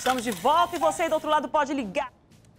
Estamos de volta e você aí do outro lado pode ligar.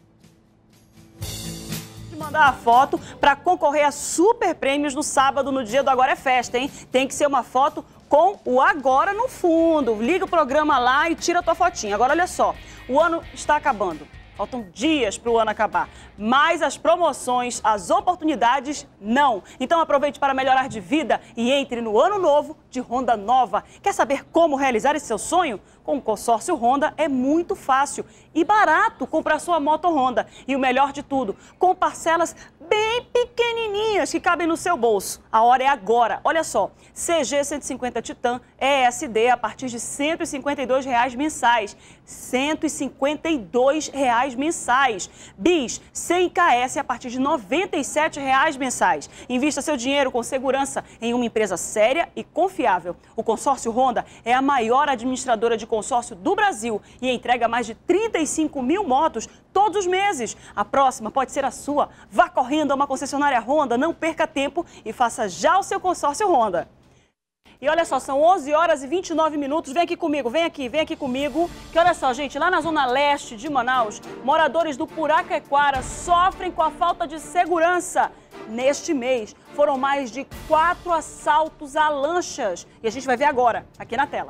Mandar a foto para concorrer a super prêmios no sábado, no dia do Agora é Festa, hein? Tem que ser uma foto com o Agora no fundo. Liga o programa lá e tira a tua fotinha. Agora, olha só, o ano está acabando. Faltam dias para o ano acabar, mas as promoções, as oportunidades, não. Então aproveite para melhorar de vida e entre no ano novo de Honda nova. Quer saber como realizar esse seu sonho? Com o consórcio Honda é muito fácil e barato comprar sua moto Honda. E o melhor de tudo, com parcelas bem pequenininhas que cabem no seu bolso. A hora é agora. Olha só, CG 150 Titan ESD a partir de R$ 152 mensais. R$ 152 mensais. Bis 100 KS a partir de R$ 97 mensais. Invista seu dinheiro com segurança em uma empresa séria e confiável. O consórcio Honda é a maior administradora de consórcio do Brasil e entrega mais de 35 mil motos todos os meses. A próxima pode ser a sua. Vá correndo a uma concessionária Honda, não perca tempo e faça já o seu consórcio Honda. E olha só, são 11 horas e 29 minutos. Vem aqui comigo, vem aqui comigo. Que olha só, gente, lá na zona leste de Manaus, moradores do Puraquequara sofrem com a falta de segurança. Neste mês, foram mais de 4 assaltos a lanchas. E a gente vai ver agora, aqui na tela.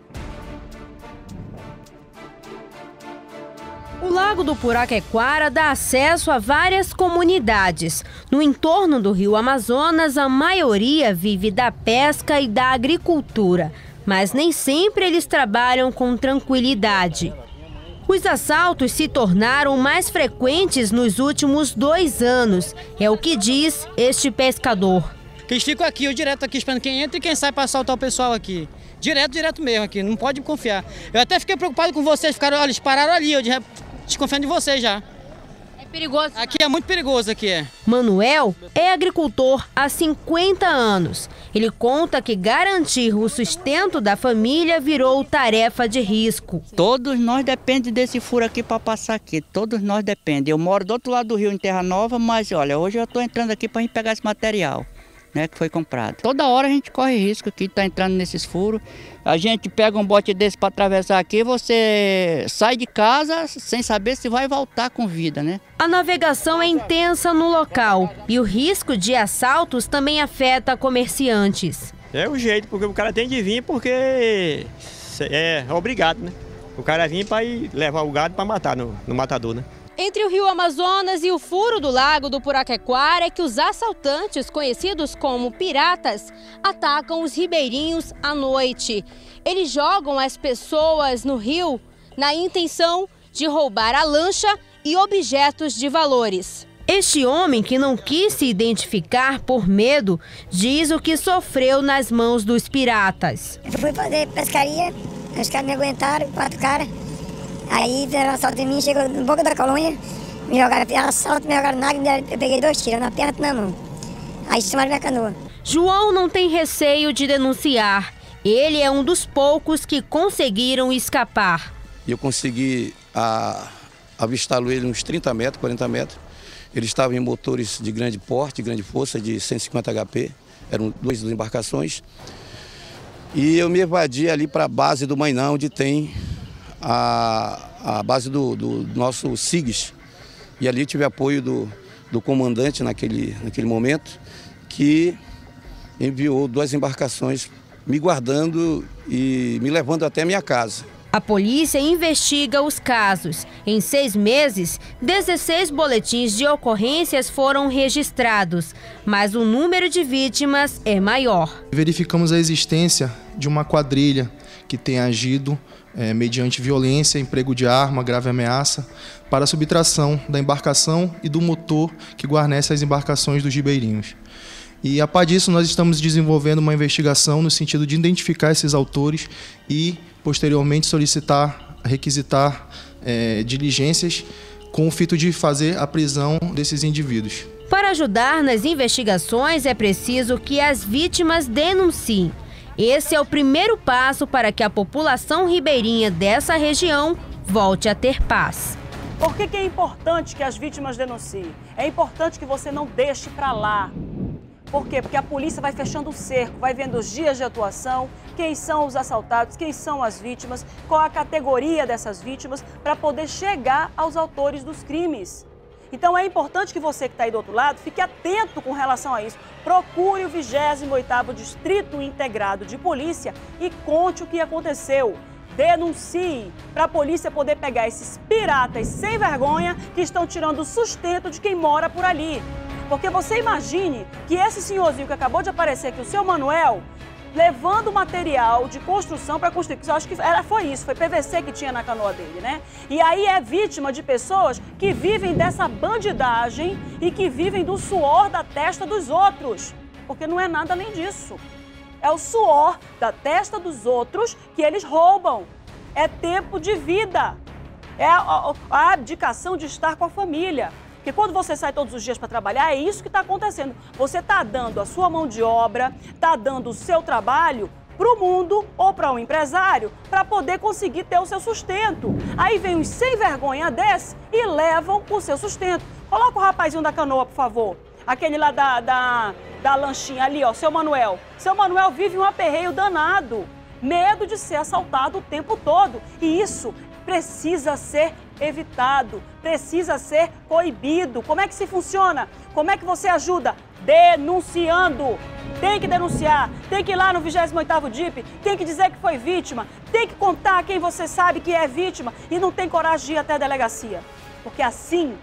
O Lago do Puraquequara dá acesso a várias comunidades. No entorno do rio Amazonas, a maioria vive da pesca e da agricultura, mas nem sempre eles trabalham com tranquilidade. Os assaltos se tornaram mais frequentes nos últimos 2 anos, é o que diz este pescador. Eles ficam aqui, eu direto aqui, esperando quem entra e quem sai para assaltar o pessoal aqui. Direto mesmo aqui, não pode confiar. Eu até fiquei preocupado com vocês, olha, eles pararam ali, eu desconfiando de vocês já. É perigoso? Aqui é muito perigoso, aqui é. Manuel é agricultor há 50 anos. Ele conta que garantir o sustento da família virou tarefa de risco. Todos nós dependemos desse furo aqui para passar aqui, todos nós dependemos. Eu moro do outro lado do rio, em Terra Nova, mas olha, hoje eu estou entrando aqui para a gente pegar esse material, né, que foi comprado. Toda hora a gente corre risco aqui, tá entrando nesses furos. A gente pega um bote desse para atravessar aqui, você sai de casa sem saber se vai voltar com vida, né? A navegação é intensa no local e o risco de assaltos também afeta comerciantes. É o jeito, porque o cara tem de vir porque é obrigado, né? O cara vem para ir levar o gado para matar no matador, né? Entre o rio Amazonas e o furo do Lago do Puraquequara é que os assaltantes, conhecidos como piratas, atacam os ribeirinhos à noite. Eles jogam as pessoas no rio na intenção de roubar a lancha e objetos de valores. Este homem, que não quis se identificar por medo, diz o que sofreu nas mãos dos piratas. Eu fui fazer pescaria, os caras me aguentaram, 4 caras. Aí deram um assalto em mim, chegou na boca da colônia, me jogaram assalto, me jogaram na água, eu peguei 2 tiros, na perna e na mão. Aí chamaram minha canoa. João não tem receio de denunciar. Ele é um dos poucos que conseguiram escapar. Eu consegui avistá-lo ele uns 30 metros, 40 metros. Ele estava em motores de grande porte, grande força, de 150 HP. Eram 2 embarcações. E eu me evadi ali para a base do Mainã, onde tem a base do nosso SIGS, e ali tive apoio do comandante naquele momento, que enviou 2 embarcações me guardando e me levando até a minha casa. A polícia investiga os casos. Em 6 meses, 16 boletins de ocorrências foram registrados, mas o número de vítimas é maior. Verificamos a existência de uma quadrilha que tem agido mediante violência, emprego de arma, grave ameaça, para a subtração da embarcação e do motor que guarnece as embarcações dos ribeirinhos. E a par disso, nós estamos desenvolvendo uma investigação no sentido de identificar esses autores e, posteriormente, requisitar diligências com o fito de fazer a prisão desses indivíduos. Para ajudar nas investigações, é preciso que as vítimas denunciem. Esse é o primeiro passo para que a população ribeirinha dessa região volte a ter paz. Por que é importante que as vítimas denunciem? É importante que você não deixe para lá. Por quê? Porque a polícia vai fechando o cerco, vai vendo os dias de atuação, quem são os assaltados, quem são as vítimas, qual a categoria dessas vítimas, para poder chegar aos autores dos crimes. Então é importante que você que está aí do outro lado fique atento com relação a isso. Procure o 28º Distrito Integrado de Polícia e conte o que aconteceu. Denuncie para a polícia poder pegar esses piratas sem vergonha que estão tirando o sustento de quem mora por ali. Porque você imagine que esse senhorzinho que acabou de aparecer aqui, o seu Manuel, levando material de construção para construir. Eu acho que foi isso, foi PVC que tinha na canoa dele, né? E aí é vítima de pessoas que vivem dessa bandidagem e que vivem do suor da testa dos outros. Porque não é nada além disso. É o suor da testa dos outros que eles roubam. É tempo de vida. É a abdicação de estar com a família. Porque quando você sai todos os dias para trabalhar, é isso que está acontecendo. Você está dando a sua mão de obra, está dando o seu trabalho para o mundo ou para um empresário para poder conseguir ter o seu sustento. Aí vem uns sem vergonha desse e levam o seu sustento. Coloca o rapazinho da canoa, por favor. Aquele lá da lanchinha ali, ó, seu Manuel. Seu Manuel vive um aperreio danado. Medo de ser assaltado o tempo todo. E isso precisa ser evitado, precisa ser coibido. Como é que se funciona? Como é que você ajuda? Denunciando. Tem que denunciar, tem que ir lá no 28º DIP, tem que dizer que foi vítima, tem que contar quem você sabe que é vítima e não tem coragem de ir até a delegacia. Porque assim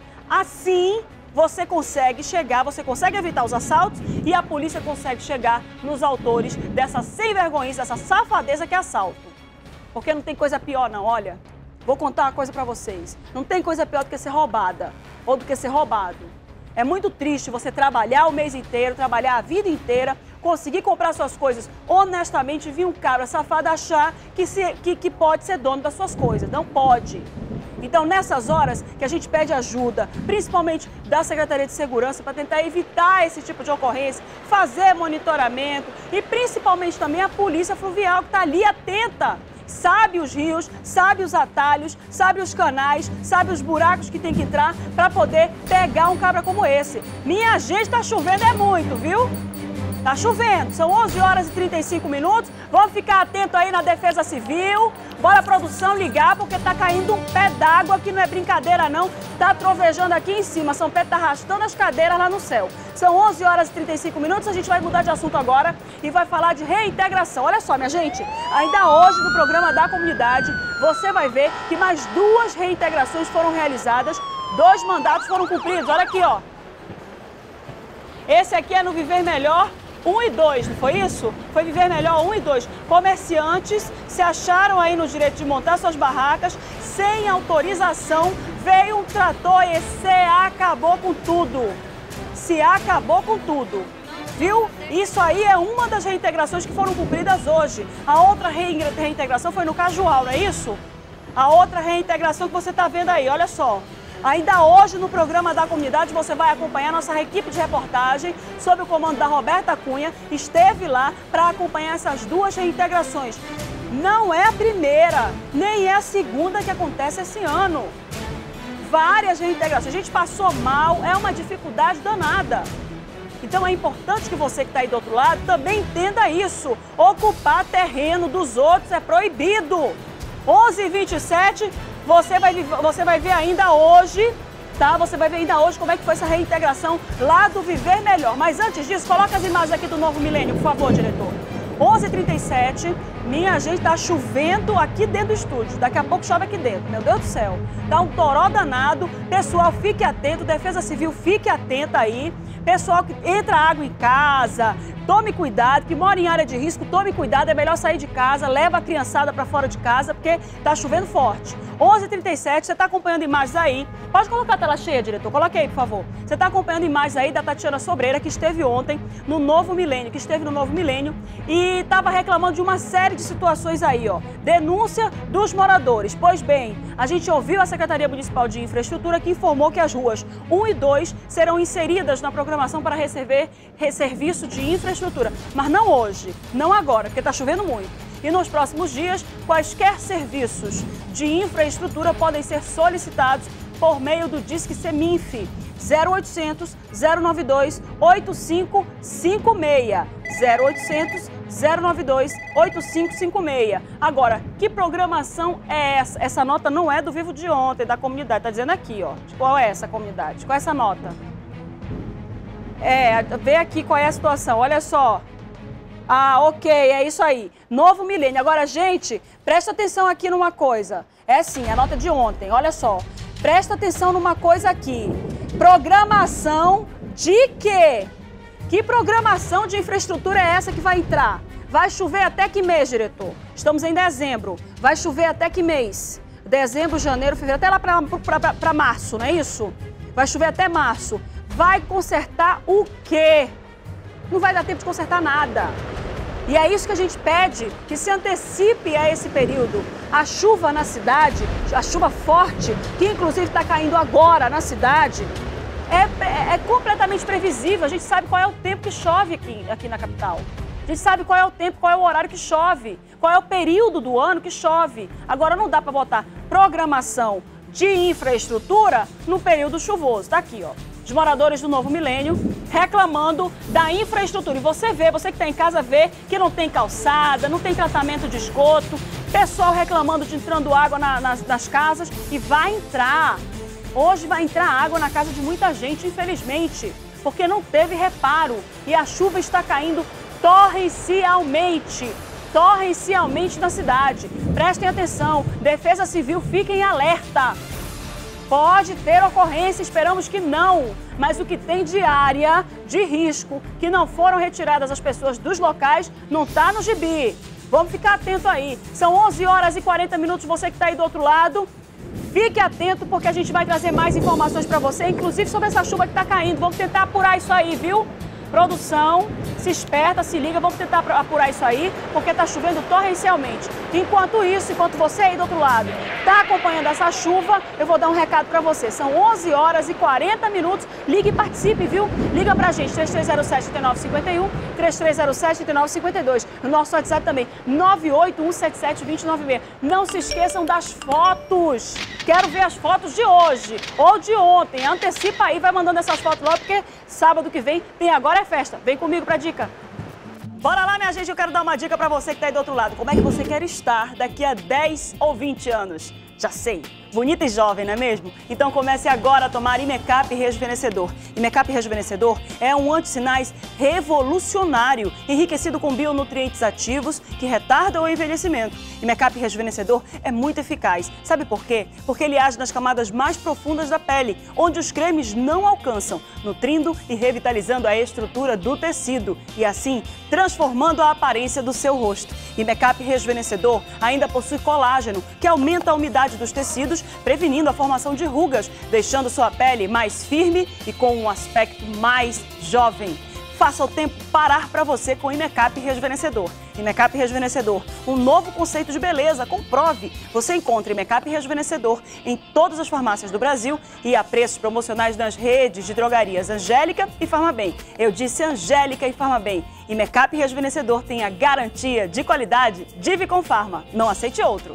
você consegue chegar, você consegue evitar os assaltos e a polícia consegue chegar nos autores dessa sem vergonhice, dessa safadeza que é assalto. Porque não tem coisa pior não, olha. Vou contar uma coisa pra vocês. Não tem coisa pior do que ser roubada ou do que ser roubado. É muito triste você trabalhar o mês inteiro, trabalhar a vida inteira, conseguir comprar suas coisas honestamente e vir um cara safado achar que pode ser dono das suas coisas. Não pode. Então, nessas horas que a gente pede ajuda, principalmente da Secretaria de Segurança, para tentar evitar esse tipo de ocorrência, fazer monitoramento e principalmente também a Polícia Fluvial que está ali atenta. Sabe os rios, sabe os atalhos, sabe os canais, sabe os buracos que tem que entrar para poder pegar um cabra como esse. Minha gente, tá chovendo é muito, viu? Tá chovendo, são 11 horas e 35 minutos. Vamos ficar atento aí na Defesa Civil. Bora, produção, ligar, porque tá caindo um pé d'água, que não é brincadeira não. Tá trovejando aqui em cima, São Pedro tá arrastando as cadeiras lá no céu. São 11 horas e 35 minutos, a gente vai mudar de assunto agora e vai falar de reintegração. Olha só, minha gente, ainda hoje no programa da comunidade, você vai ver que mais 2 reintegrações foram realizadas, 2 mandatos foram cumpridos. Olha aqui, ó. Esse aqui é no Viver Melhor 1 e 2, não foi isso? Foi Viver Melhor 1 e 2. Comerciantes se acharam aí no direito de montar suas barracas sem autorização. Veio um trator e se acabou com tudo. Se acabou com tudo. Viu? Isso aí é uma das reintegrações que foram cumpridas hoje. A outra reintegração foi no Cajual, não é isso? A outra reintegração que você está vendo aí, olha só. Ainda hoje, no programa da comunidade, você vai acompanhar nossa equipe de reportagem sob o comando da Roberta Cunha. Esteve lá para acompanhar essas 2 reintegrações. Não é a primeira, nem é a segunda que acontece esse ano. Várias reintegrações. A gente passou mal, é uma dificuldade danada. Então é importante que você que está aí do outro lado também entenda isso. Ocupar terreno dos outros é proibido. 11h27... Você vai ver ainda hoje, tá? Você vai ver ainda hoje como é que foi essa reintegração lá do Viver Melhor. Mas antes disso, coloca as imagens aqui do Novo Milênio, por favor, diretor. 11h37, minha gente, tá chovendo aqui dentro do estúdio. Daqui a pouco chove aqui dentro, meu Deus do céu. Tá um toró danado. Pessoal, fique atento, Defesa Civil, fique atenta aí. Pessoal que entra água em casa, tome cuidado, que mora em área de risco, tome cuidado, é melhor sair de casa, leva a criançada para fora de casa, porque tá chovendo forte. 11h37, você está acompanhando imagens aí. Pode colocar a tela cheia, diretor, coloque aí, por favor. Você está acompanhando imagens aí da Tatiana Sobreira, que esteve ontem no Novo Milênio, e estava reclamando de uma série de situações aí, ó. Denúncia dos moradores. Pois bem, a gente ouviu a Secretaria Municipal de Infraestrutura que informou que as ruas 1 e 2 serão inseridas na programação para receber serviço de infraestrutura. Mas não hoje, não agora, porque está chovendo muito. E nos próximos dias, quaisquer serviços de infraestrutura podem ser solicitados por meio do Disque Seminf 0800 092 8556. 0800 092 8556. Agora, que programação é essa? Essa nota não é do Vivo de ontem, da comunidade. Tá dizendo aqui, ó. Qual é essa comunidade? Qual é essa nota? Vê aqui qual é a situação. Olha só. Ah, ok, é isso aí. Novo milênio. Agora, gente, presta atenção aqui numa coisa. É sim, a nota de ontem. Olha só. Presta atenção numa coisa aqui. Programação de quê? Que programação de infraestrutura é essa que vai entrar? Vai chover até que mês, diretor? Estamos em dezembro. Vai chover até que mês? Dezembro, janeiro, fevereiro, até lá para março, não é isso? Vai chover até março. Vai consertar o quê? Não vai dar tempo de consertar nada. E é isso que a gente pede, que se antecipe a esse período. A chuva na cidade, a chuva forte, que inclusive está caindo agora na cidade, é completamente previsível. A gente sabe qual é o tempo que chove aqui na capital. A gente sabe qual é o tempo, qual é o horário que chove, qual é o período do ano que chove. Agora não dá para botar programação de infraestrutura no período chuvoso. Tá aqui, ó. Os moradores do Novo Milênio reclamando da infraestrutura. E você que está em casa, vê que não tem calçada, não tem tratamento de esgoto, pessoal reclamando de entrando água nas casas e vai entrar. Hoje vai entrar água na casa de muita gente, infelizmente, porque não teve reparo e a chuva está caindo torrencialmente na cidade. Prestem atenção, Defesa Civil, fiquem em alerta. Pode ter ocorrência, esperamos que não, mas o que tem de área de risco, que não foram retiradas as pessoas dos locais, não está no gibi. Vamos ficar atento aí. São 11 horas e 40 minutos, você que está aí do outro lado. Fique atento porque a gente vai trazer mais informações para você, inclusive sobre essa chuva que está caindo. Vamos tentar apurar isso aí, viu? Produção, se esperta, se liga, vamos tentar apurar isso aí, porque está chovendo torrencialmente. Enquanto isso, enquanto você aí do outro lado está acompanhando essa chuva, eu vou dar um recado para você. São 11 horas e 40 minutos. Ligue e participe, viu? Liga pra gente, 3307-3951, 3307-3952. No nosso WhatsApp também, 98177-2096. Não se esqueçam das fotos. Quero ver as fotos de hoje ou de ontem. Antecipa aí, vai mandando essas fotos logo, porque sábado que vem tem Agora é Festa. Vem comigo pra dica. Bora lá, minha gente, eu quero dar uma dica pra você que tá aí do outro lado. Como é que você quer estar daqui a 10 ou 20 anos? Já sei, bonita e jovem, não é mesmo? Então comece agora a tomar Imecap Rejuvenescedor. Imecap Rejuvenescedor é um antissinais revolucionário, enriquecido com bionutrientes ativos que retardam o envelhecimento. Imecap Rejuvenescedor é muito eficaz. Sabe por quê? Porque ele age nas camadas mais profundas da pele, onde os cremes não alcançam, nutrindo e revitalizando a estrutura do tecido e assim transformando a aparência do seu rosto. Imecap Rejuvenescedor ainda possui colágeno, que aumenta a umidade dos tecidos, prevenindo a formação de rugas, deixando sua pele mais firme e com um aspecto mais jovem. Faça o tempo parar para você com Imecap Rejuvenescedor. Imecap Rejuvenescedor, um novo conceito de beleza, comprove. Você encontra Imecap Rejuvenescedor em todas as farmácias do Brasil e a preços promocionais nas redes de drogarias Angélica e Farmabem. Eu disse Angélica e Farmabem. Imecap Rejuvenescedor tem a garantia de qualidade de Viconfarma. Não aceite outro.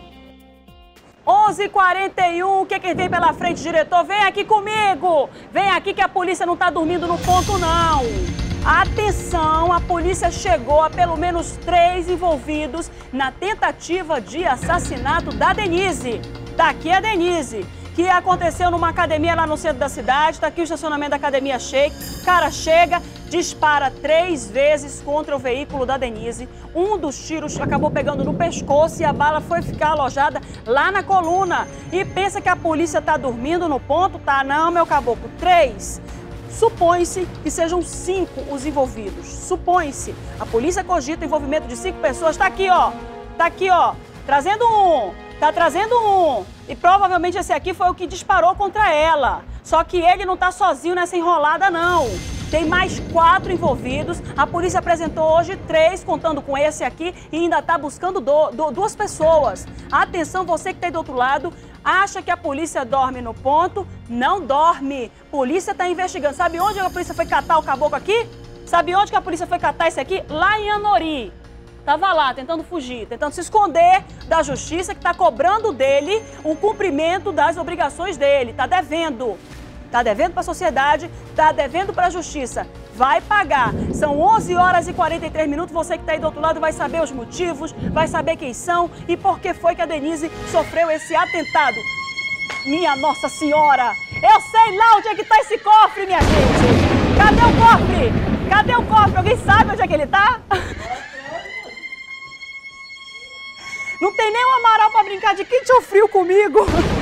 11h41, o que vem pela frente, diretor? Vem aqui comigo! Vem aqui que a polícia não está dormindo no ponto, não! Atenção, a polícia chegou a pelo menos 3 envolvidos na tentativa de assassinato da Denise. Tá aqui a Denise, que aconteceu numa academia lá no centro da cidade. Tá aqui o estacionamento da academia Shake. O cara chega, dispara 3 vezes contra o veículo da Denise. Um dos tiros acabou pegando no pescoço e a bala foi ficar alojada lá na coluna. E pensa que a polícia tá dormindo no ponto? Tá não, meu caboclo. 3. Supõe-se que sejam 5 os envolvidos. Supõe-se. A polícia cogita o envolvimento de 5 pessoas. Tá aqui, ó. Tá aqui, ó. Trazendo um. Tá trazendo um. E provavelmente esse aqui foi o que disparou contra ela. Só que ele não tá sozinho nessa enrolada, não. Tem mais 4 envolvidos. A polícia apresentou hoje 3, contando com esse aqui, e ainda tá buscando 2 pessoas. Atenção, você que tá aí do outro lado. Acha que a polícia dorme no ponto? Não dorme. Polícia está investigando. Sabe onde a polícia foi catar o caboclo aqui? Sabe onde que a polícia foi catar esse aqui? Lá em Anori. Estava lá tentando fugir, tentando se esconder da justiça que está cobrando dele o cumprimento das obrigações dele. Está devendo. Está devendo para a sociedade, está devendo para a justiça. Vai pagar. São 11 horas e 43 minutos. Você que está aí do outro lado vai saber os motivos, vai saber quem são e por que foi que a Denise sofreu esse atentado. Minha Nossa Senhora! Eu sei lá onde é que está esse cofre, minha gente! Cadê o cofre? Cadê o cofre? Alguém sabe onde é que ele está? Não tem nem um Amaral para brincar de quente ou frio comigo.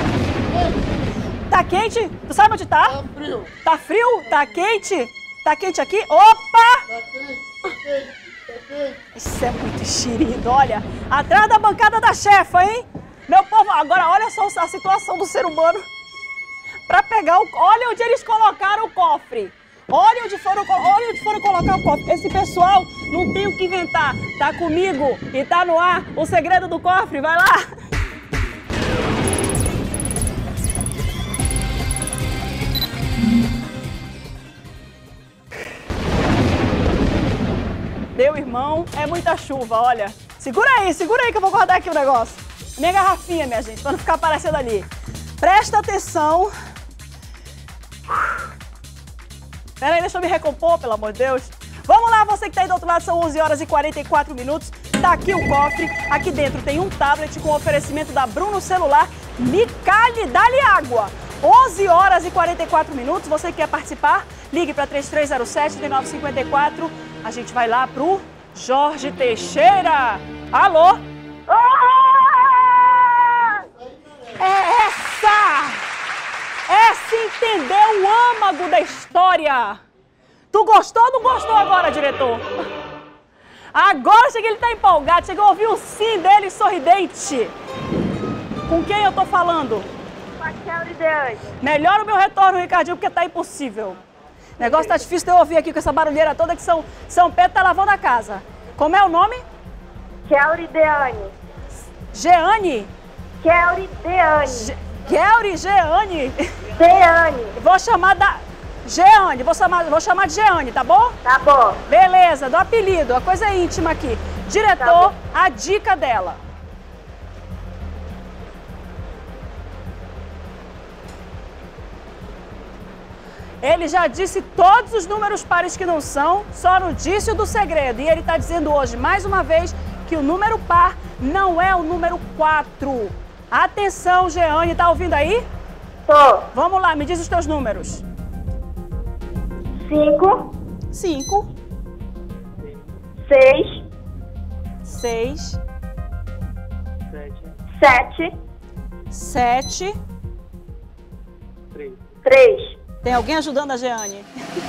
Tá quente? Tu sabe onde tá? Tá frio. Tá frio? Tá quente? Tá quente aqui? Opa! Tá quente. Isso é muito enxerido, olha. Atrás da bancada da chefa, hein? Meu povo, agora olha só a situação do ser humano. Pra pegar o... Olha onde eles colocaram o cofre. Olha onde foram colocar o cofre. Esse pessoal não tem o que inventar. Tá comigo e tá no ar o segredo do cofre. Vai lá. Meu irmão, é muita chuva, olha. Segura aí que eu vou guardar aqui o negócio. Minha garrafinha, minha gente, pra não ficar aparecendo ali. Presta atenção. Pera aí, deixa eu me recompor, pelo amor de Deus. Vamos lá, você que tá aí do outro lado, são 11 horas e 44 minutos. Tá aqui o cofre. Aqui dentro tem um tablet com oferecimento da Bruno Celular. Me cale, dá-lhe água. 11 horas e 44 minutos. Você que quer participar, ligue para 3307-3954. A gente vai lá pro Jorge Teixeira. Alô? É essa! Essa entendeu o âmago da história. Tu gostou ou não gostou agora, diretor? Agora chega, ele tá empolgado. Chegou a ouvir o sim dele sorridente. Com quem eu tô falando? Com a Kelly Deane. Melhora o meu retorno, Ricardinho, porque tá impossível. O negócio tá difícil de eu ouvir aqui com essa barulheira toda que São Pedro tá lavando a casa. Como é o nome? Kelly Deane. Jeane? Kelly Deane. Kelly Jeane? Deane. Vou chamar da... Jeane, vou chamar de Jeane, tá bom? Tá bom. Beleza, do apelido, a coisa é íntima aqui. Diretor, tá, a dica dela. Ele já disse todos os números pares que não são, só não disse o do segredo. E ele está dizendo hoje, mais uma vez, que o número par não é o número 4. Atenção, Jeane, tá ouvindo aí? Tô. Vamos lá, me diz os teus números. 5. 5. 6. 6. 7. 7. 3. Tem alguém ajudando a Jeane?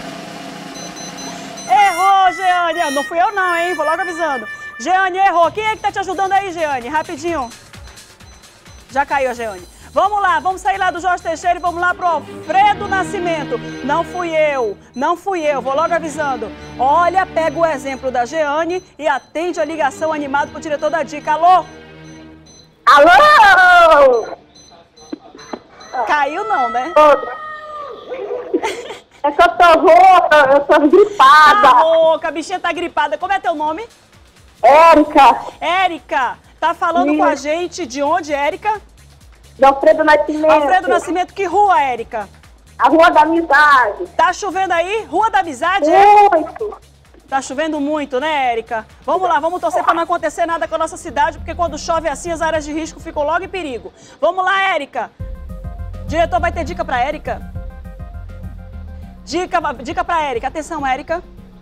Errou, Jeane! Não fui eu não, hein? Vou logo avisando. Jeane errou. Quem é que tá te ajudando aí, Jeane? Rapidinho. Já caiu a Jeane. Vamos lá, vamos sair lá do Jorge Teixeira e vamos lá pro Alfredo Nascimento. Não fui eu, vou logo avisando. Olha, pega o exemplo da Jeane e atende a ligação animado pro diretor da dica. Alô? Alô? Caiu não, né? É que eu tô rouca, eu tô gripada. Tá rouca, a bichinha tá gripada. Como é teu nome? Érica. Érica, tá falando com a gente de onde, Érica? De Alfredo Nascimento. Alfredo Nascimento, que rua, Érica? A Rua da Amizade. Tá chovendo aí? Rua da Amizade? Muito. Tá chovendo muito, né, Érica? Vamos lá, vamos torcer para não acontecer nada com a nossa cidade, porque quando chove assim, as áreas de risco ficam logo em perigo. Vamos lá, Érica. O diretor vai ter dica para Érica? Dica para Érica. Atenção, Érica.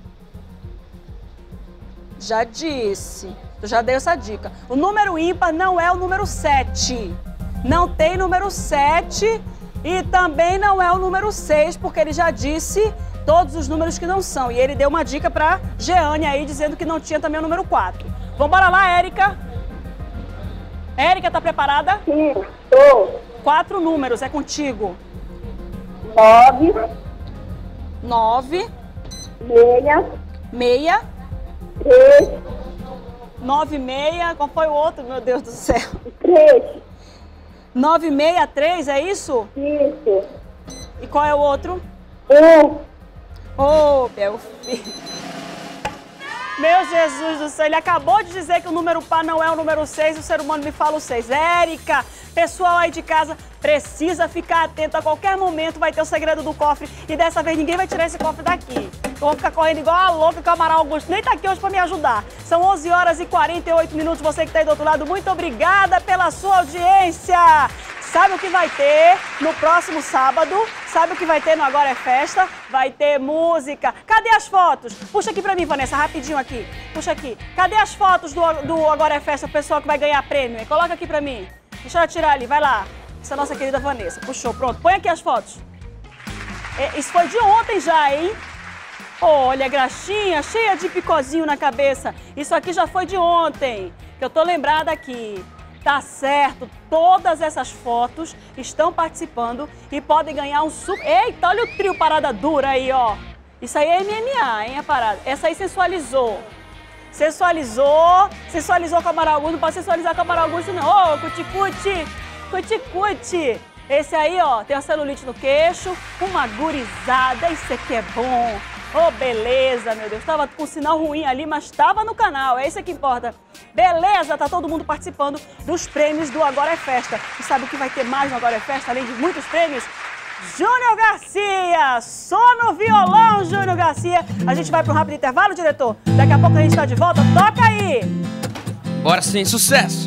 Já disse. Eu já dei essa dica. O número ímpar não é o número 7. Não tem número 7 e também não é o número 6, porque ele já disse todos os números que não são. E ele deu uma dica para Jeane aí, dizendo que não tinha também o número 4. Vambora lá, Érica. Érica, tá preparada? Sim, tô. 4 números, é contigo. 9. 9. 6. 6. 3. 9, 6. Qual foi o outro, meu Deus do céu? 3. 963, é isso? Isso. E qual é o outro? 1. Ô, meu filho. Meu Jesus do céu, ele acabou de dizer que o número par não é o número 6, o ser humano me fala o 6. Érica, pessoal aí de casa, precisa ficar atento, a qualquer momento vai ter o segredo do cofre e dessa vez ninguém vai tirar esse cofre daqui. Eu vou ficar correndo igual a louca, que o Amaral Augusto nem tá aqui hoje pra me ajudar. São 11 horas e 48 minutos, você que tá aí do outro lado, muito obrigada pela sua audiência. Sabe o que vai ter no próximo sábado? Sabe o que vai ter no Agora é Festa? Vai ter música. Cadê as fotos? Puxa aqui pra mim, Vanessa, rapidinho aqui. Puxa aqui. Cadê as fotos do Agora é Festa, o pessoal que vai ganhar prêmio? Coloca aqui pra mim. Deixa eu tirar ali, vai lá. Essa é a nossa querida Vanessa. Puxou, pronto. Põe aqui as fotos. Isso foi de ontem já, hein? Olha, graxinha, cheia de picozinho na cabeça. Isso aqui já foi de ontem, que eu tô lembrada aqui. Tá certo, todas essas fotos estão participando e podem ganhar um super... Eita, olha o trio parada dura aí, ó. Isso aí é MMA, hein, a parada. Essa aí sensualizou. Sensualizou com a Amaral Augusto. Não pode sensualizar com a Amaral Augusto, não. Ô, cuti-cuti, cuti-cuti. Esse aí, ó, tem a celulite no queixo, uma gurizada. Isso aqui é bom. Ô, beleza, meu Deus. Tava com sinal ruim ali, mas tava no canal. É isso que importa. Beleza, tá todo mundo participando dos prêmios do Agora é Festa. E sabe o que vai ter mais no Agora é Festa, além de muitos prêmios? Júnior Garcia! Só no violão, Júnior Garcia. A gente vai para um rápido intervalo, diretor? Daqui a pouco a gente tá de volta. Toca aí! Bora sim, sucesso!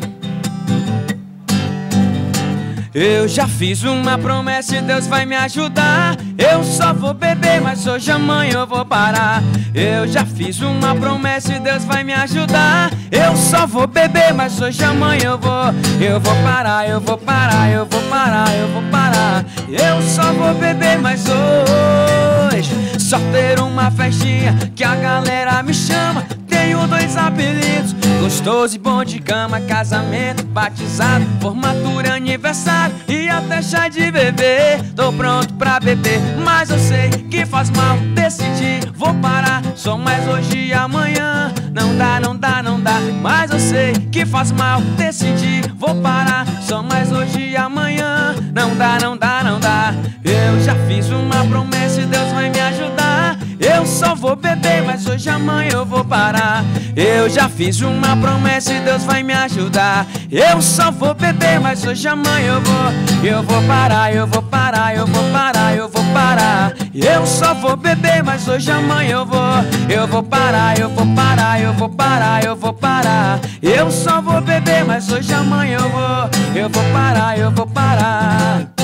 Eu já fiz uma promessa e Deus vai me ajudar. Eu só vou beber, mas hoje amanhã eu vou parar. Eu já fiz uma promessa e Deus vai me ajudar. Eu só vou beber, mas hoje amanhã eu vou parar, eu vou parar, eu vou parar, eu vou parar. Eu só vou beber, mas hoje só ter uma festinha que a galera me chama. Tenho 2 apelidos, gostoso e bom de cama. Casamento, batizado, formatura, aniversário e até chá de bebê. Tô pronto pra beber, mas eu sei que faz mal. Decidi, vou parar, só mais hoje e amanhã. Não dá, não dá, não dá, mas eu sei que faz mal. Decidi, vou parar, só mais hoje e amanhã. Não dá, não dá, não dá. Eu já fiz uma promessa e Deus vai me ajudar. Eu só vou beber, mas hoje amanhã eu vou parar. Eu já fiz uma promessa e Deus vai me ajudar. Eu só vou beber, mas hoje amanhã eu vou parar, eu vou parar, eu vou parar, eu vou parar. Eu só vou beber, mas hoje amanhã eu vou parar, eu vou parar, eu vou parar, eu vou parar. Eu só vou beber, mas hoje amanhã eu vou parar, eu vou parar.